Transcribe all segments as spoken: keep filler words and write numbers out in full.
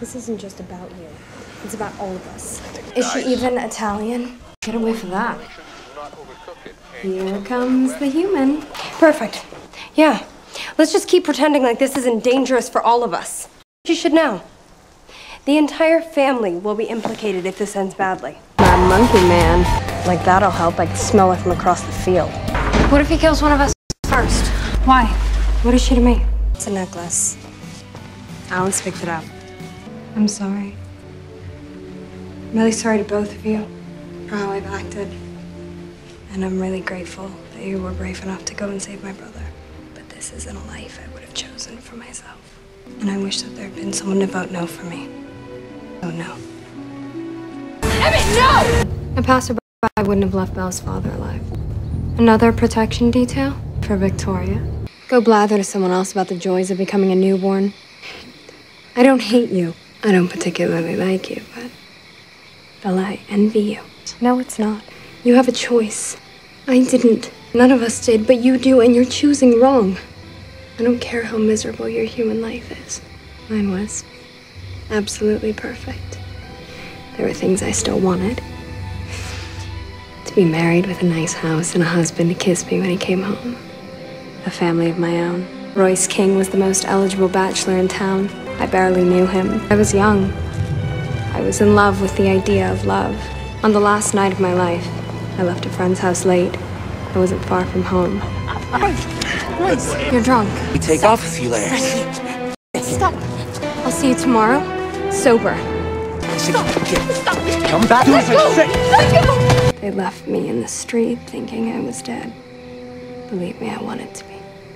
This isn't just about you. It's about all of us. Is she even Italian? Get away from that. Here comes the human. Perfect. Yeah. Let's just keep pretending like this isn't dangerous for all of us. You should know. The entire family will be implicated if this ends badly. My monkey man. Like that'll help. I can smell it from across the field. What if he kills one of us first? Why? What is she to me? It's a necklace. Alice picked it up. I'm sorry. I'm really sorry to both of you for how I've acted. And I'm really grateful that you were brave enough to go and save my brother. But this isn't a life I would have chosen for myself. And I wish that there had been someone to vote no for me. Oh no. Emmett, no! A passerby wouldn't have left Belle's father alive. Another protection detail for Victoria. Go blather to someone else about the joys of becoming a newborn. I don't hate you. I don't particularly like you, but Bella, I envy you. No, it's not. You have a choice. I didn't. None of us did, but you do, and you're choosing wrong. I don't care how miserable your human life is. Mine was absolutely perfect. There were things I still wanted. To be married with a nice house and a husband to kiss me when he came home. A family of my own. Royce King was the most eligible bachelor in town. I barely knew him. I was young. I was in love with the idea of love. On the last night of my life, I left a friend's house late. I wasn't far from home. Nice. You're drunk. We take off a few layers. Stop. I'll see you tomorrow, sober. Stop. Stop. Come back. Let go. Let go. They left me in the street thinking I was dead. Believe me, I wanted to be.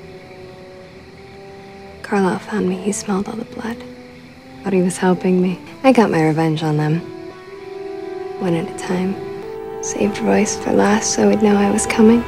Carlisle found me. He smelled all the blood. Thought he was helping me. I got my revenge on them. One at a time. Saved Royce for last so he'd know I was coming.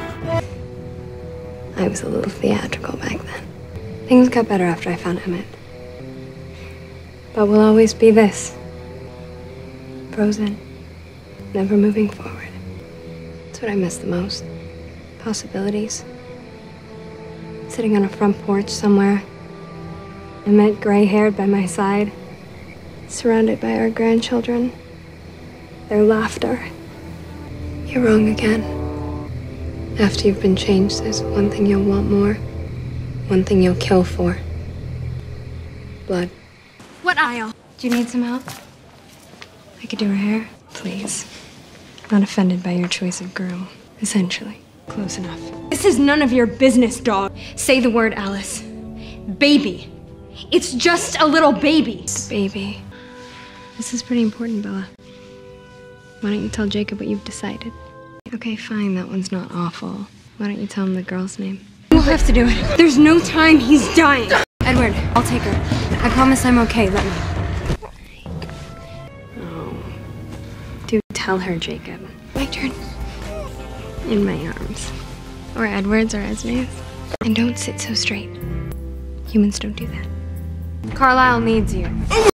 I was a little theatrical back then. Things got better after I found Emmett. But we'll always be this. Frozen. Never moving forward. That's what I miss the most. Possibilities. Sitting on a front porch somewhere. Emmett gray-haired by my side. Surrounded by our grandchildren. Their laughter. You're wrong again. After you've been changed, there's one thing you'll want more. One thing you'll kill for. Blood. What aisle? Do you need some help? I could do her hair. Please. Not offended by your choice of groom. Essentially. Close enough. This is none of your business, dog. Say the word, Alice. Baby. It's just a little baby. Baby. This is pretty important, Bella. Why don't you tell Jacob what you've decided? Okay, fine, that one's not awful. Why don't you tell him the girl's name? You'll have to do it. There's no time, he's dying. Edward, I'll take her. I promise I'm okay, let me. Oh. Do tell her, Jacob. My turn. In my arms. Or Edward's or Esme's. And don't sit so straight. Humans don't do that. Carlisle needs you.